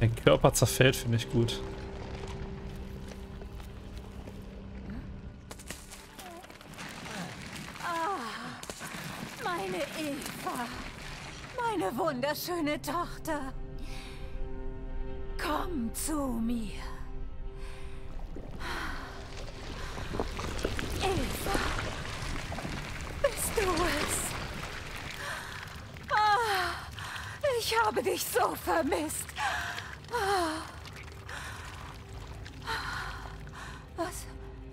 Der Körper zerfällt, finde ich gut. Meine Eva, meine wunderschöne Tochter. Komm zu mir. Eva, bist du es? Ich habe dich so vermisst. Was?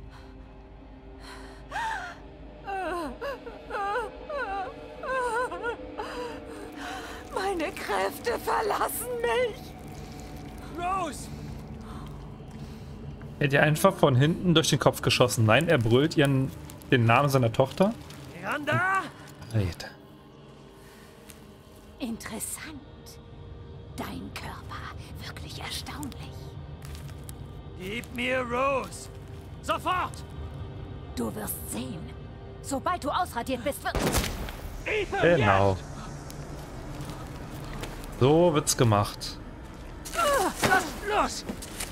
Meine Kräfte verlassen mich. Rose! Er hat ihr einfach von hinten durch den Kopf geschossen. Nein, er brüllt den Namen seiner Tochter. Miranda! Rede. Interessant. Dein Körper, wirklich erstaunlich. Gib mir Rose! Sofort! Du wirst sehen. Sobald du ausradiert bist, wird... Ethan, Genau. So wird's gemacht. Lass los!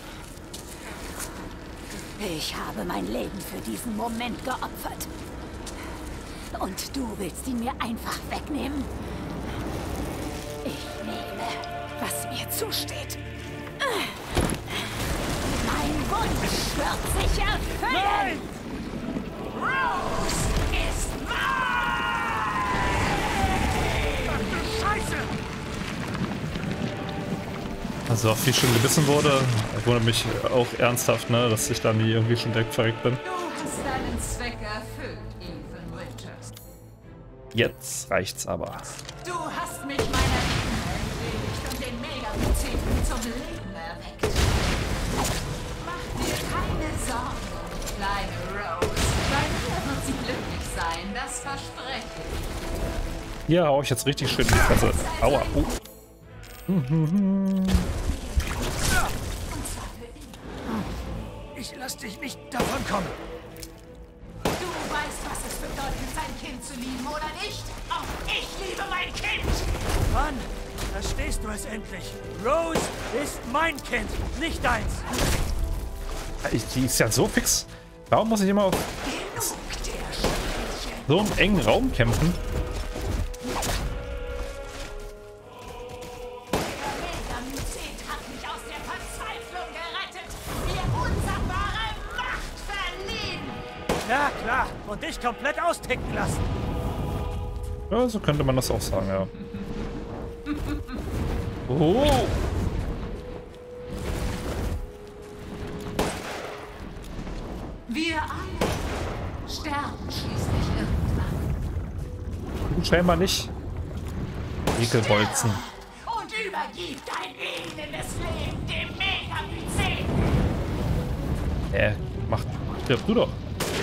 Ich habe mein Leben für diesen Moment geopfert. Und du willst ihn mir einfach wegnehmen? Ich nehme, was mir zusteht. Mein Wunsch wird sich erfüllen! Nein! Rose ist mein! Ach du Scheiße! Also auch wie schon gebissen wurde. Ich wundere mich auch ernsthaft, ne, dass ich da nie irgendwie schon direkt verreckt bin. Du hast deinen Zweck erfüllt, Ethan Winters. Jetzt reicht's aber. Du hast mich meiner Liebe entledigt und den Megapazeten zum Leben erweckt. Mach dir keine Sorgen, kleine Rose. Bei mir wird sie glücklich sein, das verspreche ich. Ja, hau ich jetzt richtig schön in die Fresse. Aua. Ich lass dich nicht davon kommen. Du weißt, was es bedeutet, sein Kind zu lieben, oder nicht? Auch ich liebe mein Kind! Wann verstehst du es endlich? Rose ist mein Kind, nicht deins. Die ist ja so fix. Warum muss ich immer auf Genug der Spielchen. so einem engen Raum kämpfen? Der Megamycet hat mich aus der Verzweiflung gerettet, mir unsagbare Macht verliehen. Ja, klar. Und dich komplett austicken lassen. Ja, so könnte man das auch sagen, ja. Oh! Wir alle sterben schließlich irgendwann. Du scheinbar nicht. Ekelbolzen. Und übergib dein elendes Leben dem Megamycet. Stirb du doch.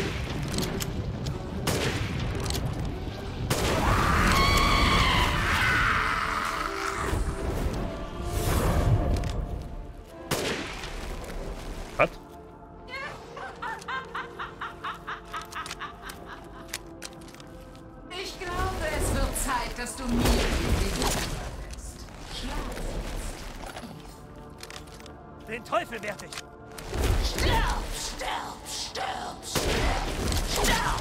Was? Ich glaube, es wird Zeit, dass du mir die Finger lässt. Schlaf jetzt. Den Teufel werd ich. Stirb, stirb, stirb, stirb, stirb!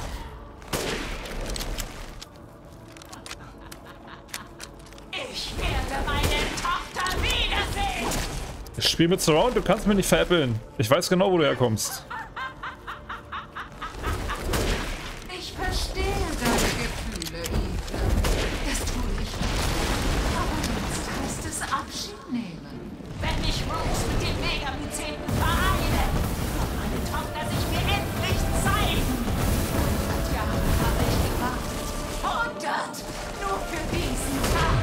Ich werde meine Tochter wiedersehen! Ich spiel mit Surround, du kannst mich nicht veräppeln. Ich weiß genau, wo du herkommst. Ich verstehe deine Gefühle, Ethan. Das tue ich nicht. Aber jetzt heißt es Abschied nehmen. Wenn mich Rose mit den Megamyceten vereine, wird meine Tochter sich mir endlich zeigen. 100 Jahre habe ich gewartet. 100! Nur für diesen Tag.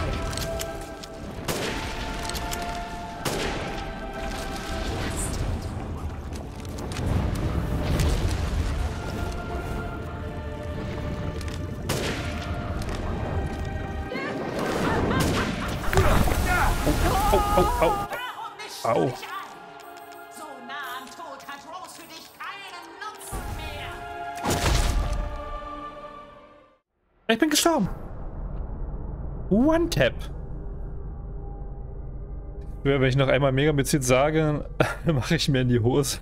Au. Warum mischst Au. du dich ein? So nah am Tod hat Rose für dich keinen Nutzen mehr. Ich bin gestorben. One Tap. Wenn ich noch einmal Megamycet sage, mache ich mir in die Hose.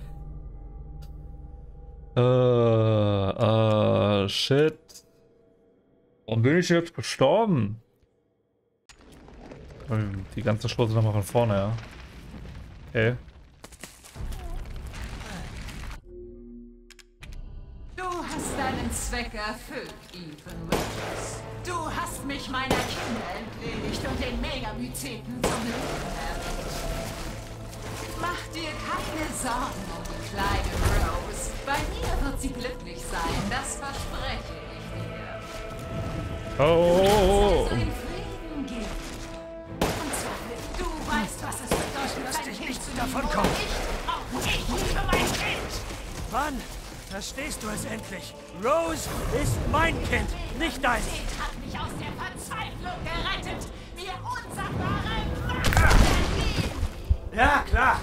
Shit. Warum bin ich jetzt gestorben? Die ganze Schlosse nochmal von vorne, ja. Okay. Du hast deinen Zweck erfüllt, Ethan Winters. Du hast mich meiner Kinder entledigt und den Megamyceten zum Leben erweckt. Mach dir keine Sorgen um die kleine Rose. Bei mir wird sie glücklich sein, das verspreche ich dir. Oh. Also in Frieden gehen. Und zwar, du weißt, was es bedeutet, Lass dein dich Kind nicht zu davon lieben. kommen. Und ich liebe mein Kind. Wann verstehst du es endlich? Rose ist mein Kind, nicht dein. Megamycet hat mich aus der Verzweiflung gerettet. Mir unsagbare Macht verliehen. Ja, klar.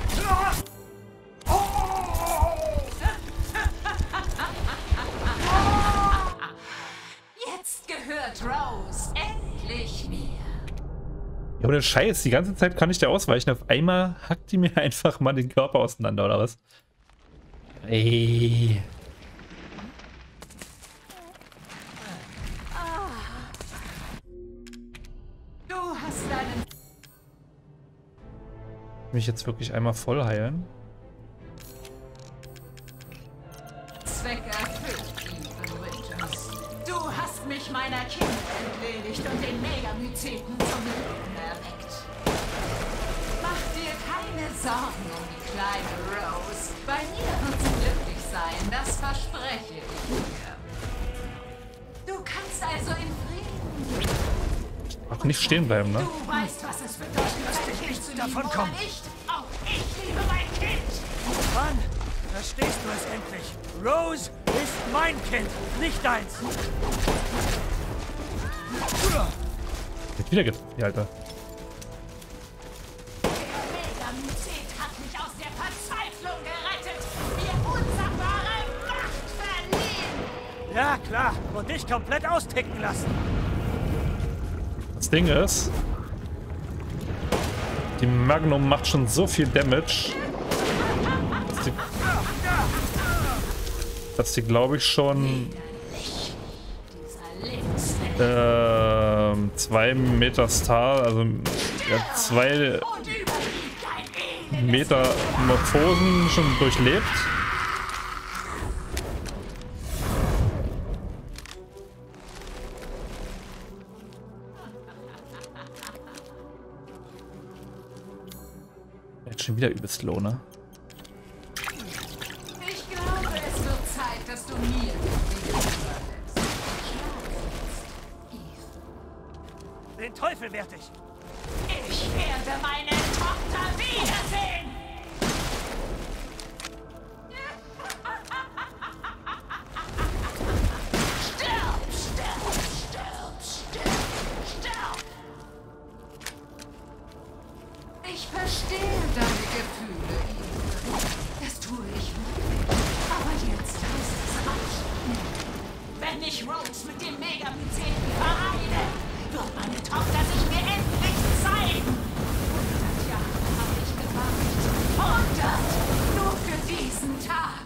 Jetzt gehört Rose endlich mir. Ja, ohne Scheiß, die ganze Zeit kann ich dir ausweichen. Auf einmal hackt die mir einfach mal den Körper auseinander, oder was? Ey. Du hast deinen Mich jetzt wirklich einmal voll heilen. Zweck erfüllt, Ethan Winters. Du hast mich meiner Kinder entledigt und den Megamyceten zum Leben erweckt. Mach dir keine Sorgen um die kleine Rose. Bei mir wird sie glücklich sein, das verspreche ich dir. Du kannst also in Frieden gehen. Ach, nicht stehen bleiben, ne? Du weißt, was es bedeutet, dein Kind zu lieben, davon oder kommen. nicht? Auch ich liebe mein Kind. Wann verstehst du es endlich? Rose ist mein Kind, nicht deins. Wird wieder getroffen, Alter. Der Megamycet hat mich aus der Verzweiflung gerettet. Mir unsagbare Macht verliehen. Ja, klar. Und dich komplett austicken lassen. Das Ding ist, die Magnum macht schon so viel Damage, dass die glaube ich, schon Dieser Lebenswille 2 Meter Star, also ja, 2 und überwiegt dein Elend. Metamorphosen schon durchlebt. Jetzt schon wieder übelst low, ne? Ich glaube, es wird Zeit, dass du mir den Weg überlässt. Den Teufel werd ich. Ich werde meine Tochter wiedersehen. Stirb, stirb, stirb, stirb, stirb. Ich verstehe deine Gefühle, Ethan. Das tue ich wirklich. Aber jetzt heißt es Abschied nehmen. Wenn ich Rose mit dem Megamyceten vereine, wird meine Tochter sich mir endlich zeigen. 100 Jahre habe ich gewartet. 100! Nur für diesen Tag.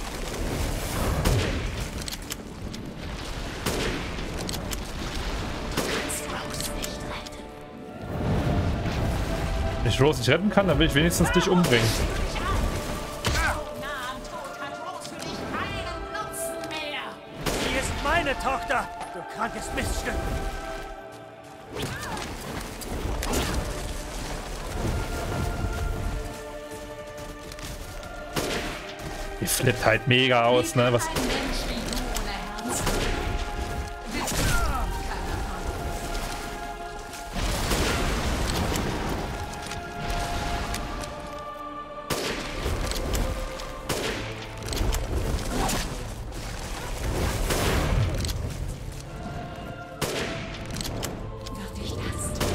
Du kannst Rose nicht retten. Wenn ich Rose nicht retten kann, dann will ich wenigstens dich umbringen. So nah am Tod hat Rose für dich keinen Nutzen mehr. Sie ist meine Tochter, du krankes Miststück. Die flippt halt mega aus, ne? Was? Ein Mensch wie du ohne Herz. Willst du keiner von uns? Wird dich das tun?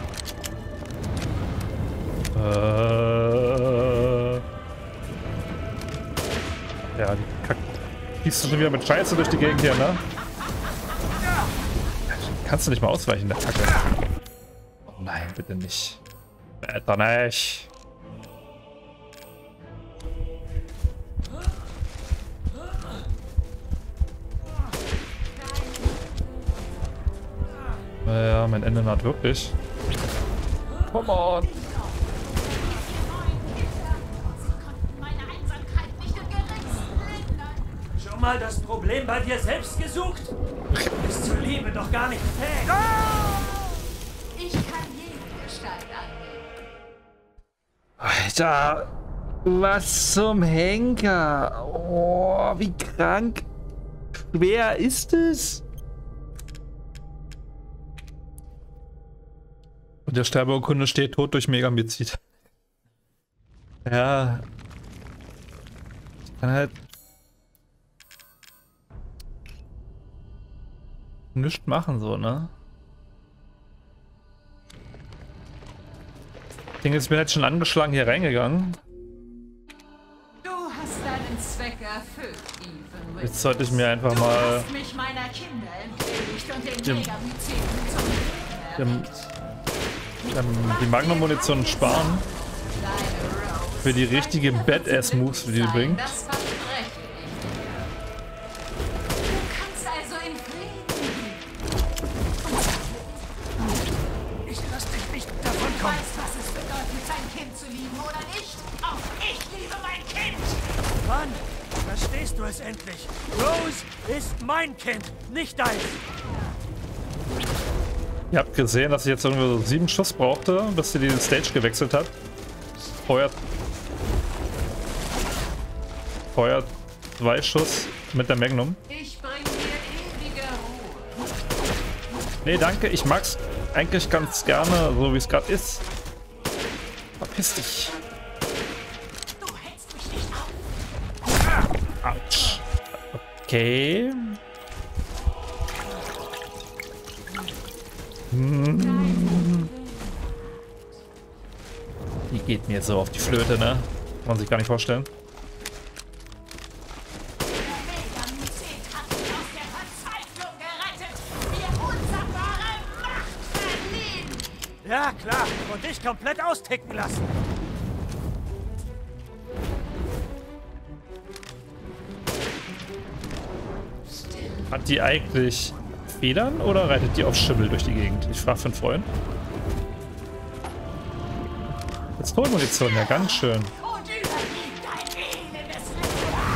Ja, die kackt. Schießt du schon wieder mit Scheiße durch die Gegend hier, ne? Kannst du nicht mal ausweichen, der Kacke. Oh nein, bitte nicht. Alter, nicht. Ja, mein Ende naht wirklich. Come on. Schon mal das Problem bei dir selbst gesucht? Du bist zur Liebe doch gar nicht fähig. Ich kann jede Gestalt annehmen. Alter, was zum Henker? Oh, wie krank schwer ist es? Und der Sterbeurkunde steht tot durch Megamizid. Ja. Ich kann halt nichts machen, so, ne? Das Ding ist, ich bin jetzt schon angeschlagen hier reingegangen. Du hast deinen Zweck erfüllt, Ethan Winters. Jetzt sollte ich mir einfach Du mal hast mich meiner Kinder entledigt und den Megamyceten zum Leben erweckt. die Magnum-Munition sparen. Deine Rose Für die richtige Badass-Moves, die bringt. Das verspreche ich dir. Du kannst also in Frieden. Ich lass dich nicht davon Du kommen. weißt, was es bedeutet, sein Kind zu lieben, oder nicht? Auch ich liebe mein Kind. Wann verstehst du es endlich? Rose ist mein Kind, nicht deins. Ihr habt gesehen, dass ich jetzt irgendwie so 7 Schuss brauchte, bis sie die Stage gewechselt hat. Feuert 2 Schuss mit der Magnum. Ich bring dir ewige Ruhe. Nee, danke, ich mag's eigentlich ganz gerne, so wie es gerade ist. Verpiss dich. Du hältst mich nicht auf. Autsch. Okay. Die geht mir so auf die Flöte, ne? Kann man sich gar nicht vorstellen. Der Megamycet hat mich aus der Verzweiflung gerettet. Mir unsagbare Macht verliehen. Ja, klar. Und dich komplett austicken lassen. Hat die eigentlich Federn oder reitet die auf Schimmel durch die Gegend? Ich frage für einen Freund. Pistolenmunition, ja, ganz schön. Und übergib dein elendes Leben.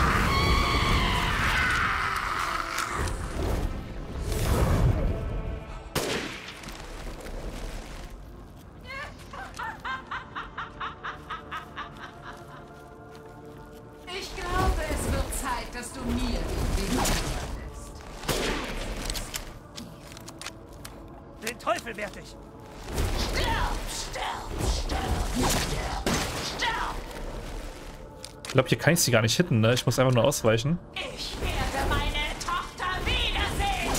Ich glaube, es wird Zeit, dass du mir den Weg öffnest. Den Teufel werd ich. Stirb, stirb, stirb, stirb, stirb. Ich glaube, hier kann ich sie gar nicht hitten, ne? Ich muss einfach nur ausweichen. Ich werde meine Tochter wiedersehen.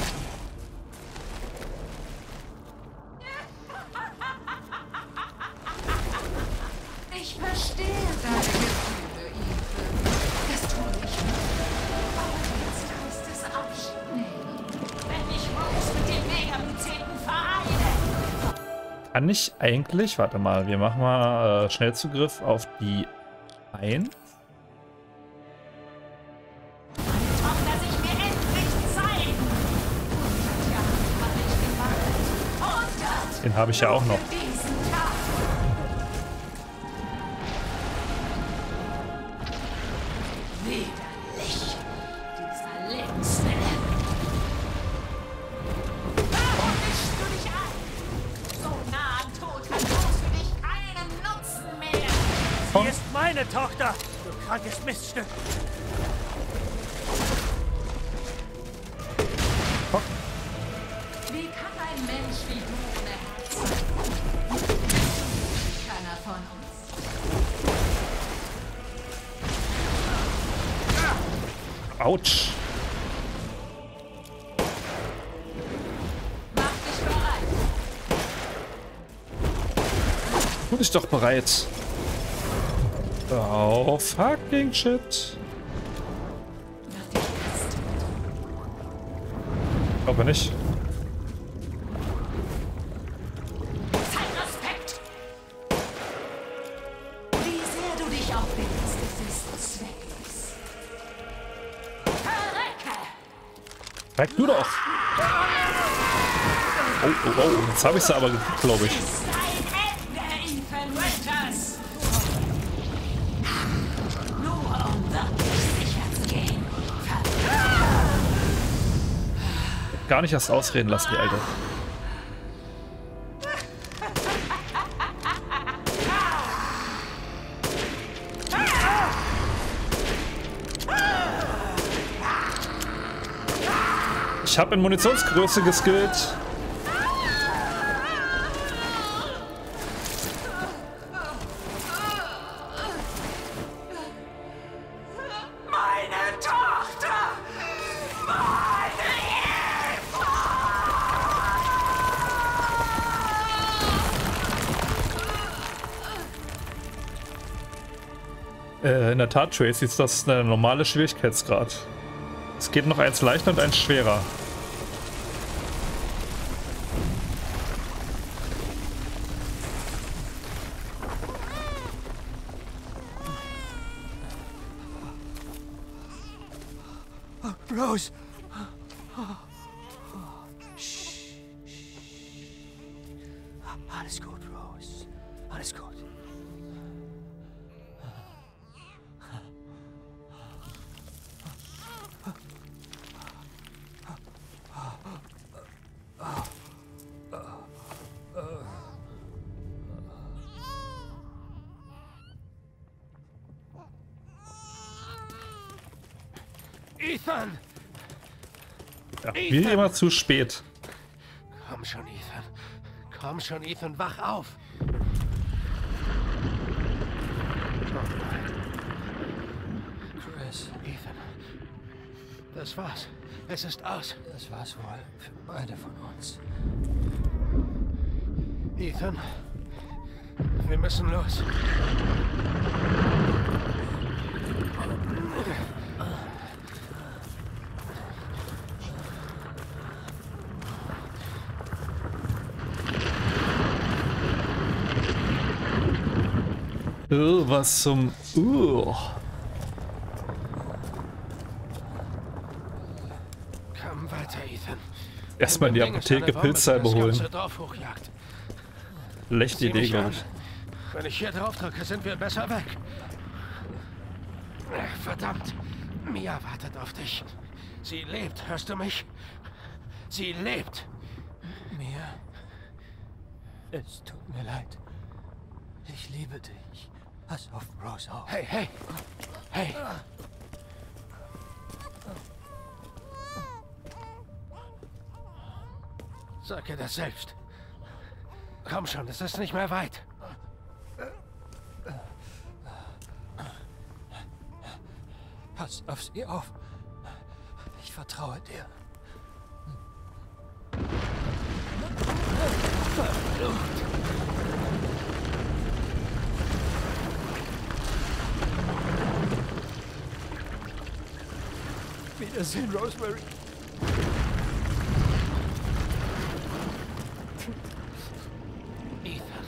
Ich verstehe deine Gefühle, Ethan. Das tue ich nicht. Aber jetzt heißt es Abschied nehmen. Wenn ich Rose mit den Megamyceten vereine. Kann ich eigentlich... Warte mal, wir machen mal Schnellzugriff auf die 1. Tochter sich mir endlich zeigen. 100 Jahre habe ich gewartet. 100 Den habe ich ja auch noch. für diesen Tag. Widerlich. Dieser Lebenswille. Warum mischst du dich ein? So nah am Tod hat Rose für dich keinen Nutzen mehr. Sie ist meine Tochter, du krankes Miststück. Wie kann ein Mensch wie du ohne Herz sein? Keiner von uns. Autsch. Mach dich bereit. Tu dich doch bereit. Oh, fucking shit. Mach dich fest. Aber nicht. Zeig Respekt. Bleib du doch! Oh, oh, oh, jetzt habe ich sie aber gekriegt, glaube ich. Gar nicht erst ausreden lassen, die Alte. Ich habe in Munitionsgröße geskillt. Meine Tochter! Meine Eva! In der Tat, Tracy, ist das eine normale Schwierigkeitsgrad. Es geht noch eins leichter und eins schwerer. Rose! Alles gut, Rose. Alles gut. Ethan! Ja, wie immer zu spät. Komm schon, Ethan. Komm schon, Ethan, wach auf! Chris. Ethan. Das war's. Es ist aus. Das war's wohl für beide von uns. Ethan. Wir müssen los. Was zum... Komm weiter, Ethan. Erstmal in die Apotheke Pilzsalbe holen. Schlechte Idee, glaube ich. Wenn ich hier drauf drücke, sind wir besser weg. Verdammt. Mia wartet auf dich. Sie lebt, hörst du mich? Sie lebt. Mia, es tut mir leid. Ich liebe dich. Pass auf Rose auf. Hey, hey. Hey. Sag ihr das selbst. Komm schon, es ist nicht mehr weit. Pass auf sie auf. Ich vertraue dir. Verflucht. Wiedersehen, Rosemary. Ethan.